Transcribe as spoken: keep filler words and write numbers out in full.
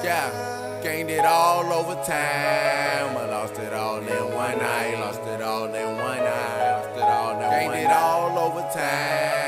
Yeah, gained it all over time. I lost it all in one night. Lost it all in one night. Lost it all in one night. Gained it all over time.